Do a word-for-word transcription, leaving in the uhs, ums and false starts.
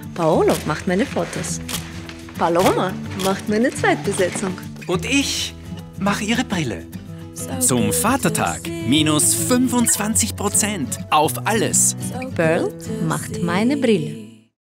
Paolo macht meine Fotos. Paloma macht meine Zweitbesetzung. Und ich mache ihre Brille. Zum Vatertag minus fünfundzwanzig Prozent auf alles. Pearl macht meine Brille.